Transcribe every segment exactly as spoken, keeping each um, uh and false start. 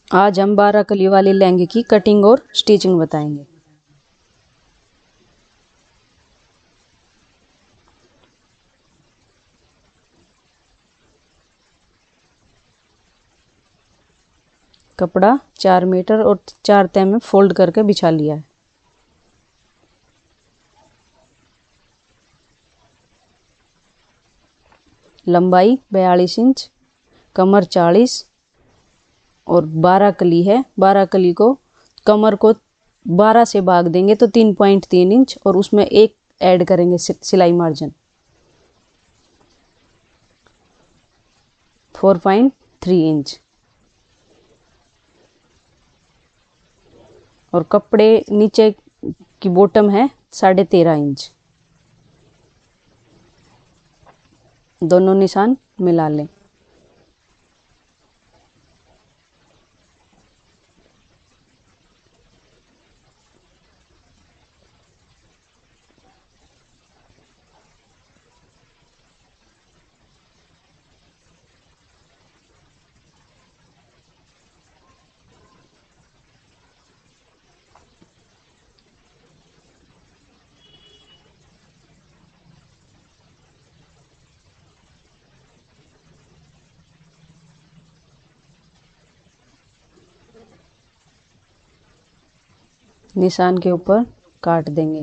आज हम बारह कली वाले लहंगे की कटिंग और स्टिचिंग बताएंगे। कपड़ा चार मीटर और चार तह में फोल्ड करके बिछा लिया है। लंबाई बयालीस इंच, कमर चालीस और बारह कली है। बारह कली को कमर को बारह से भाग देंगे तो तीन पॉइंट तीन इंच और उसमें एक ऐड करेंगे सिलाई margin four point three inch. और कपड़े नीचे की बॉटम है साढ़े तेरह इंच। दोनों निशान मिला लें। निशान के ऊपर काट देंगे।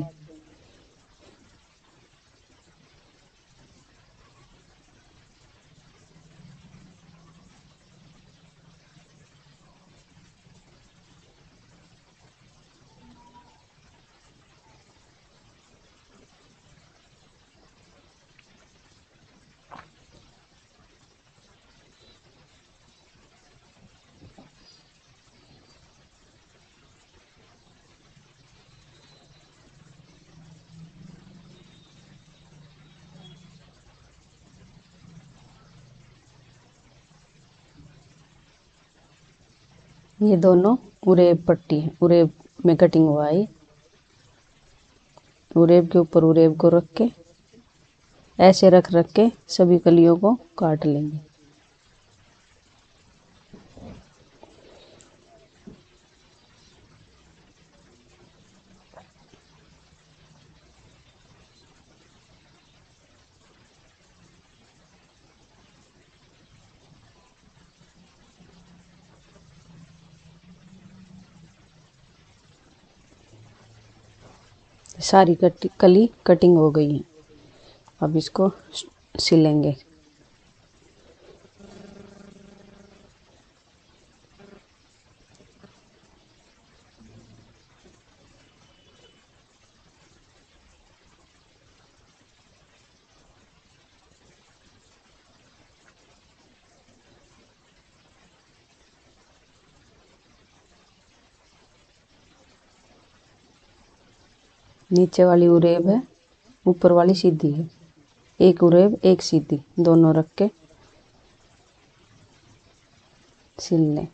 ये दोनों उरेब पट्टी है, उरेब में कटिंग हुआ है। उरेब के ऊपर उरेब को रख के ऐसे रख रख के सभी कलियों को काट लेंगे। सारी कटी कली कटिंग हो गई है। अब इसको सिलेंगे। नीचे वाली उरेब है, ऊपर वाली सीधी है। एक उरेब एक सीधी दोनों रख के सिल लें।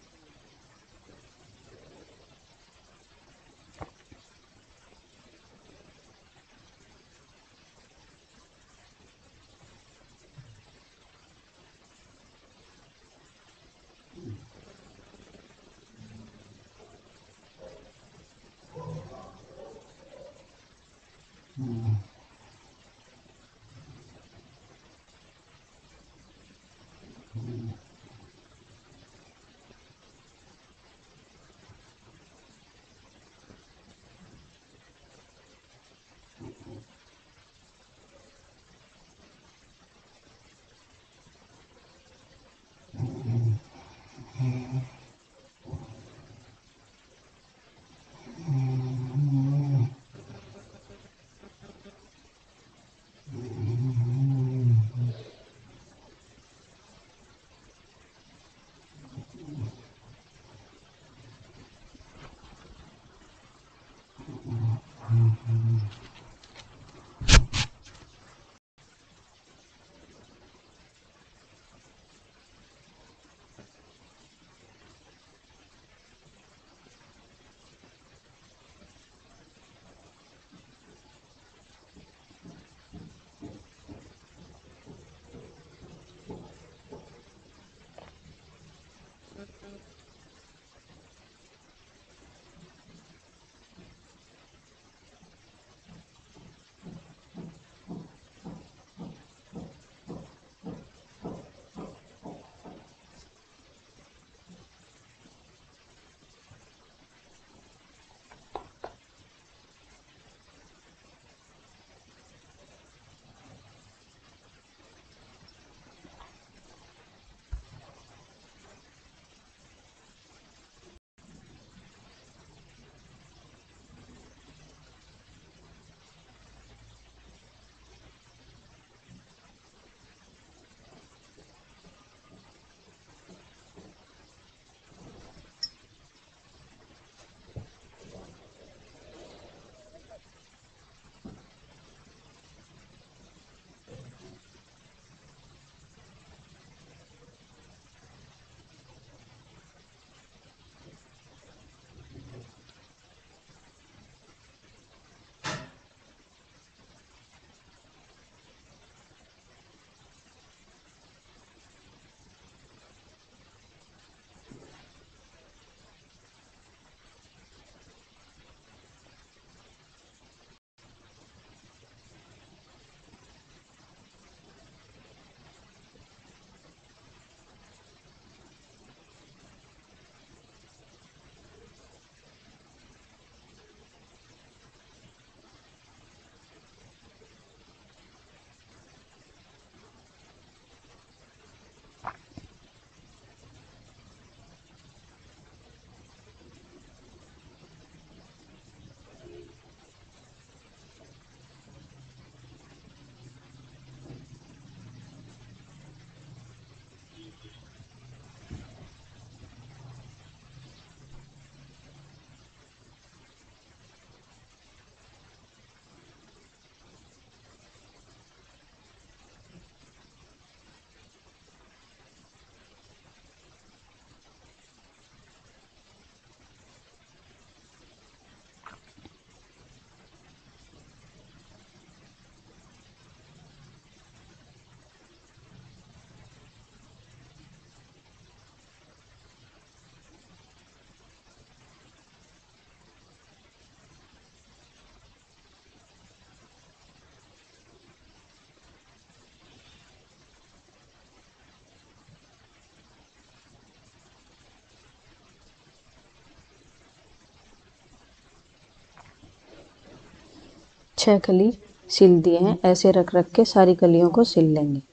छह कली सिल दिए हैं, ऐसे रख रख के सारी कलियों को सिल लेंगे।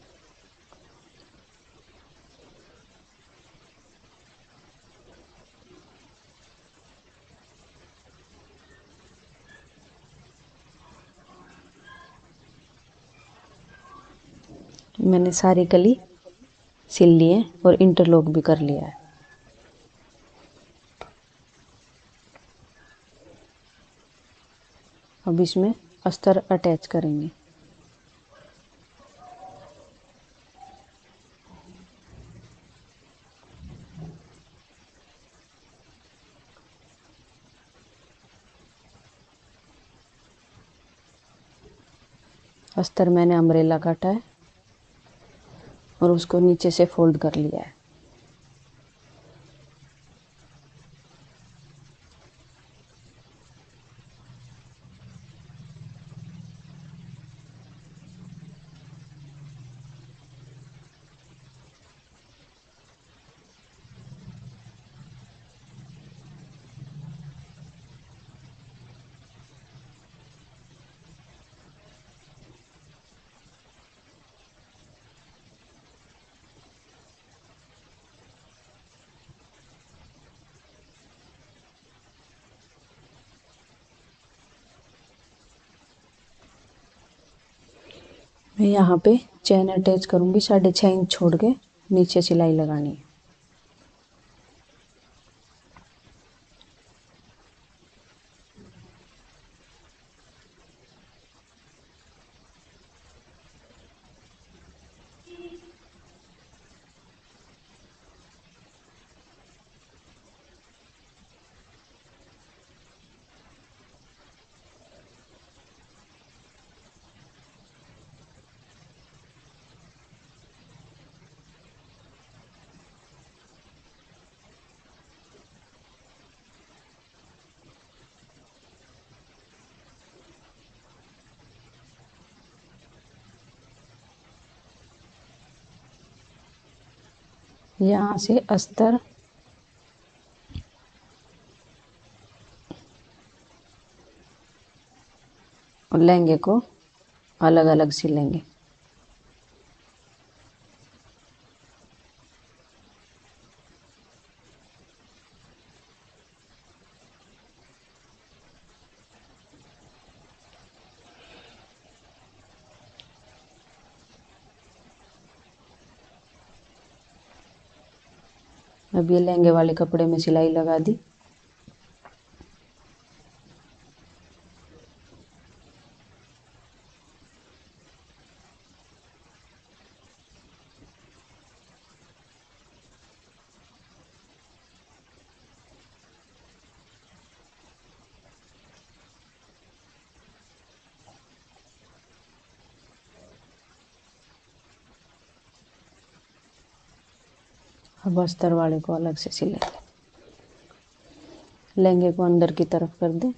मैंने सारी कली सिल ली है और इंटरलॉक भी कर लिया है। अब इसमें अस्तर अटैच करेंगे। अस्तर मैंने अम्ब्रेला काटा है और उसको नीचे से फोल्ड कर लिया है। मैं यहाँ पे चैन अटैच करूँगी, साढ़े छः इंच छोड़ के नीचे सिलाई लगानी है। यहाँ से अस्तर और लहंगे को अलग अलग सिलेंगे। अब ये लहंगे वाले कपड़े में सिलाई लगा दी। अब अस्तर वाले को अलग से सिलेंगे। लहंगे को अंदर की तरफ कर दें।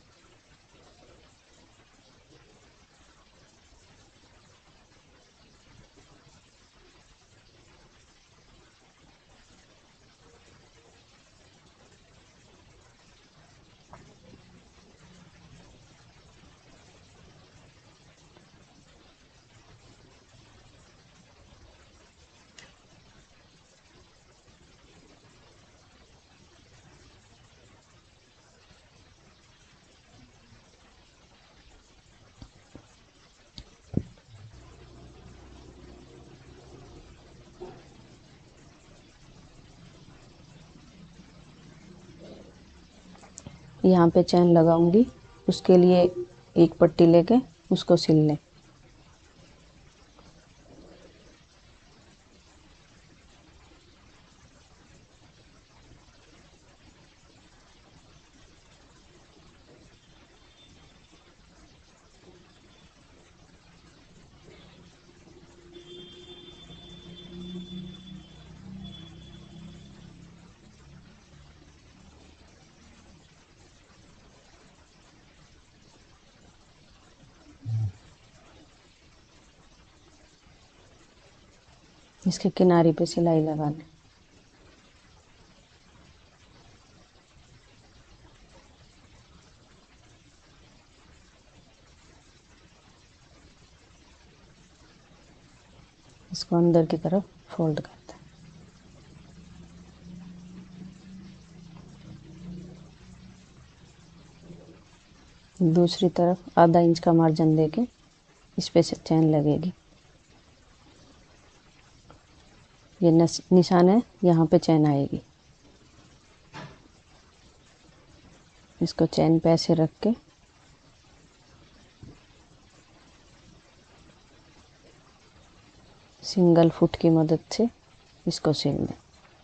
यहाँ पे चैन लगाऊंगी, उसके लिए एक पट्टी लेके उसको सिल लें। इसके किनारे पे सिलाई लगा लें। इसको अंदर की तरफ फोल्ड करते हैं। दूसरी तरफ आधा इंच का मार्जिन देके इस पे से चैन लगेगी। ये निशान है, यहाँ पे चैन आएगी। इसको चैन पे ऐसे रख के सिंगल फुट की मदद से इसको सिल लें।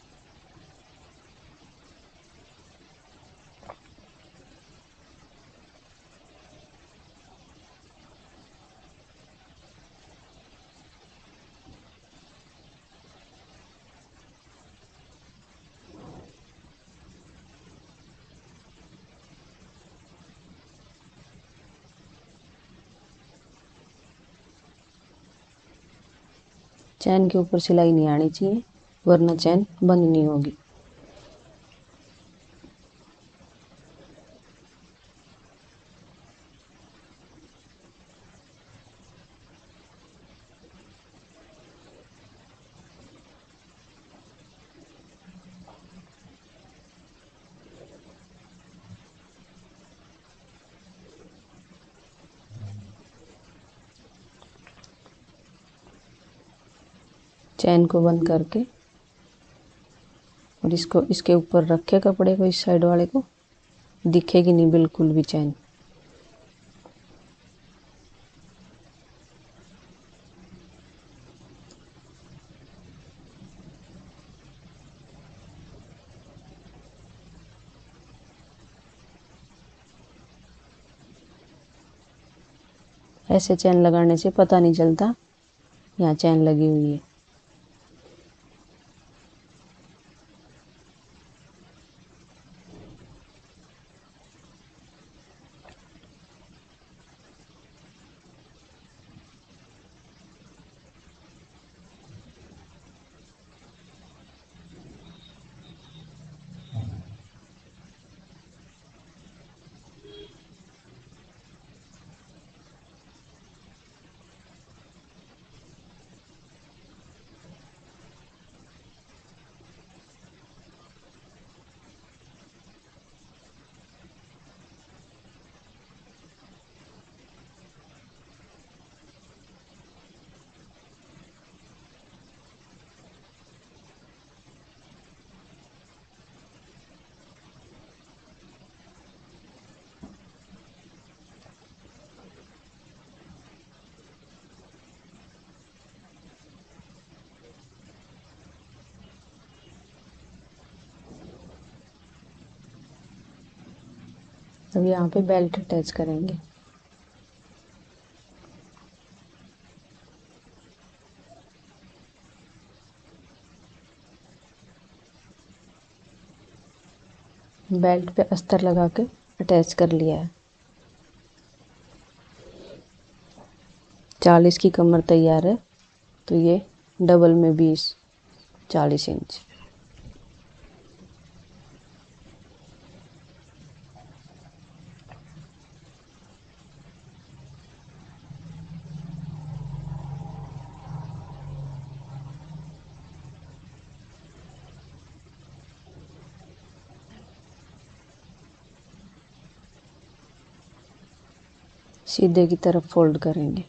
चैन के ऊपर सिलाई नहीं आनी चाहिए, वरना चैन बंद नहीं होगी। चैन को बंद करके और इसको इसके ऊपर रखे कपड़े को, इस साइड वाले को, दिखेगी नहीं बिल्कुल भी चैन। ऐसे चैन लगाने से पता नहीं चलता यहाँ चैन लगी हुई है। अब यहाँ पे बेल्ट अटैच करेंगे। बेल्ट पे अस्तर लगा के अटैच कर लिया है। चालीस की कमर तैयार है, तो ये डबल में बीस, चालीस इंच। सीधे की तरफ फोल्ड करेंगे।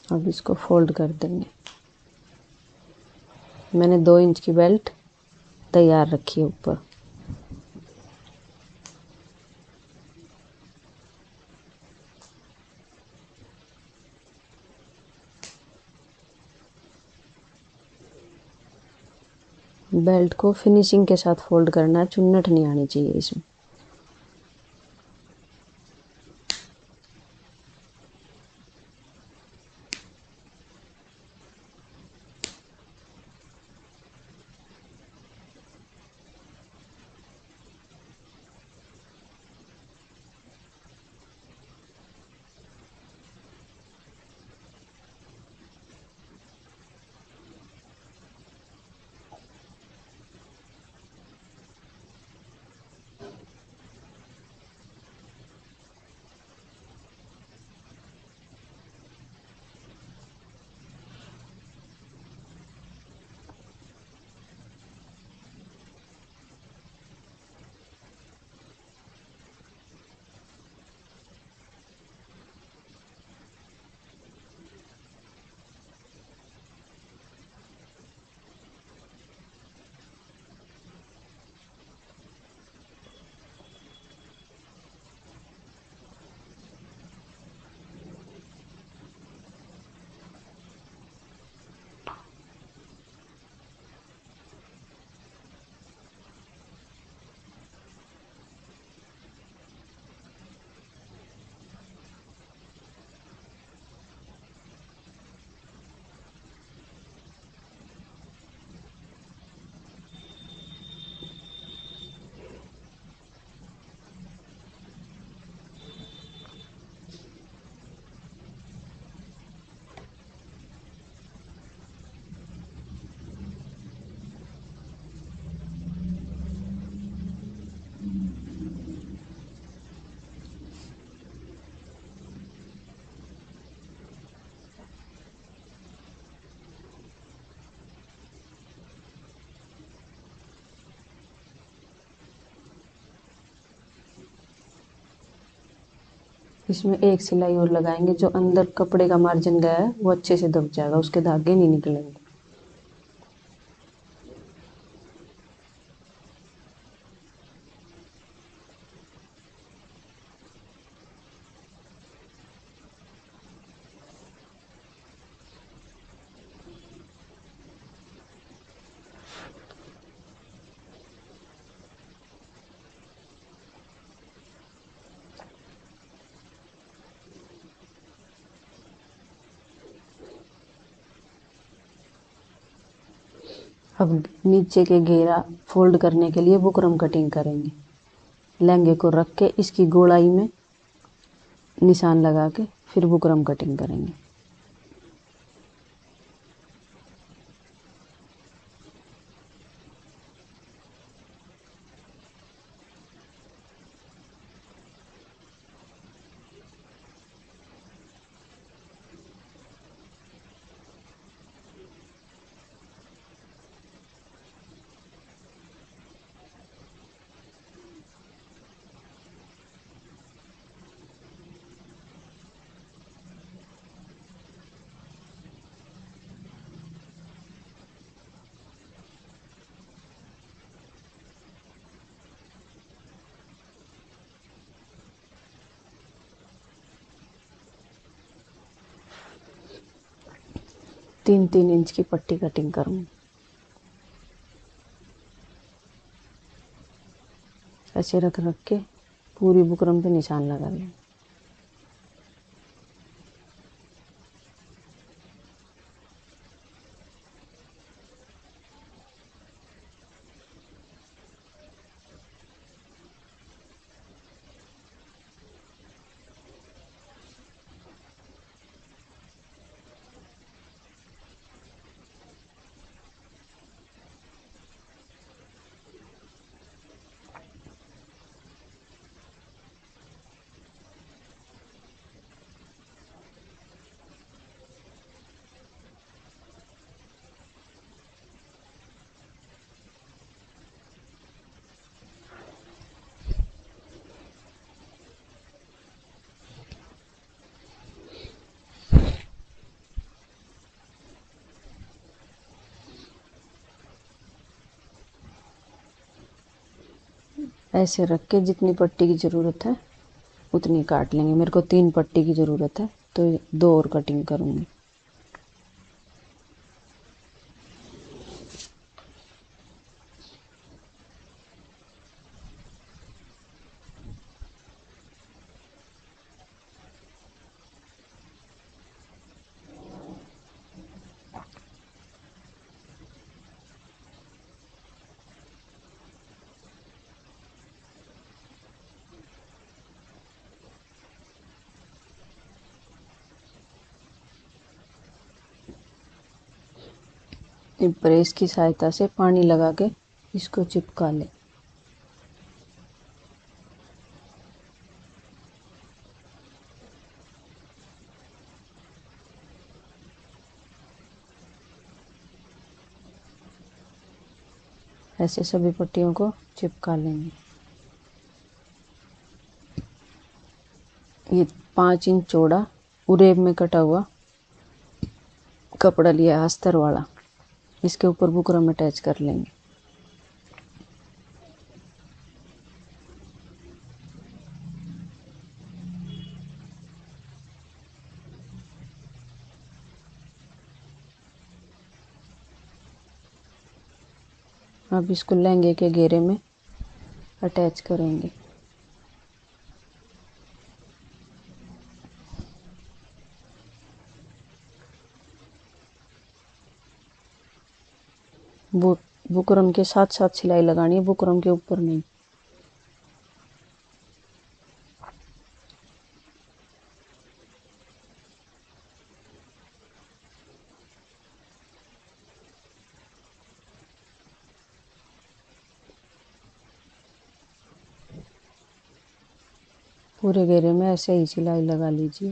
अब इसको फोल्ड कर देंगे। मैंने दो इंच की बेल्ट तैयार रखी है ऊपर। बेल्ट को फिनिशिंग के साथ फोल्ड करना है, चुन्नट नहीं आनी चाहिए इसमें। इसमें एक सिलाई और लगाएंगे, जो अंदर कपड़े का मार्जिन गया है वो अच्छे से दब जाएगा, उसके धागे नहीं निकलेंगे। अब नीचे के घेरा फोल्ड करने के लिए बुकरम कटिंग करेंगे। लहंगे को रख के इसकी गोलाई में निशान लगा के फिर बुकरम कटिंग करेंगे। तीन तीन इंच की पट्टी कटिंग करूँगी। ऐसे रख रख के पूरी बुकरम पे निशान लगा लें। ऐसे रख के जितनी पट्टी की ज़रूरत है उतनी काट लेंगे। मेरे को तीन पट्टी की ज़रूरत है तो दो और कटिंग करूँगी। प्रेस की सहायता से पानी लगा के इसको चिपका लें। ऐसे सभी पट्टियों को चिपका लेंगे। ये पाँच इंच चौड़ा उरेब में कटा हुआ कपड़ा लिया अस्तर वाला, इसके ऊपर बुकरम अटैच कर लेंगे। अब इसको लहंगे के घेरे में अटैच करेंगे। बु बुकरम के साथ साथ सिलाई लगानी है, बुकरम के ऊपर नहीं। पूरे घेरे में ऐसे ही सिलाई लगा लीजिए।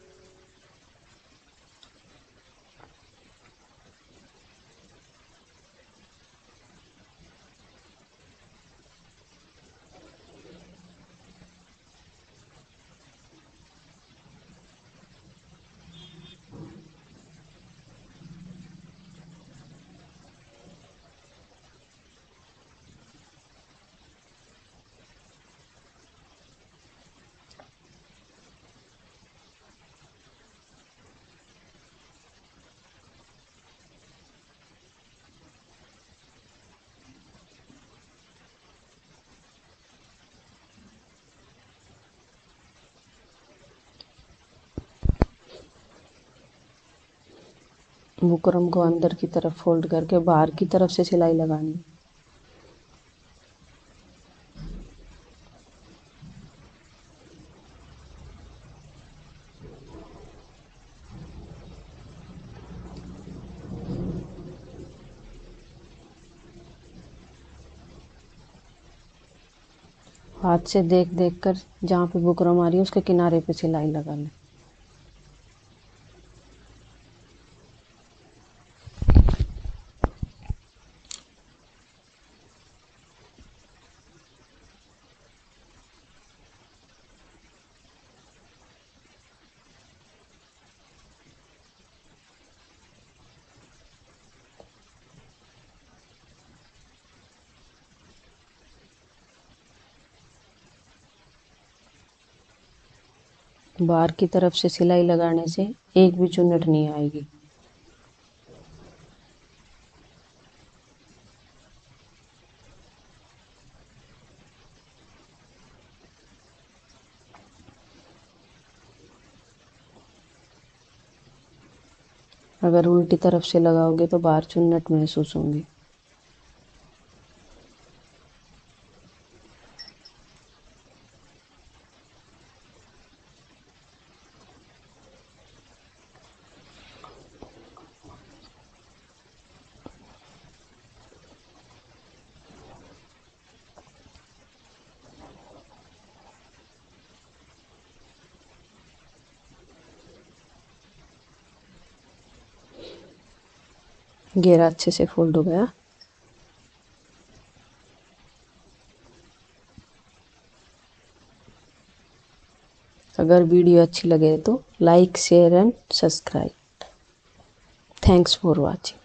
बुकरम को अंदर की तरफ फोल्ड करके बाहर की तरफ से सिलाई लगानी है। हाथ से देख देख कर जहाँ पे बुकरम आ रही है उसके किनारे पे सिलाई लगा लें। बाहर की तरफ से सिलाई लगाने से एक भी चुन्नट नहीं आएगी। अगर उल्टी तरफ से लगाओगे तो बाहर चुन्नट महसूस होंगी। घेरा अच्छे से फोल्ड हो गया। अगर वीडियो अच्छी लगे तो like share and subscribe. Thanks for watching.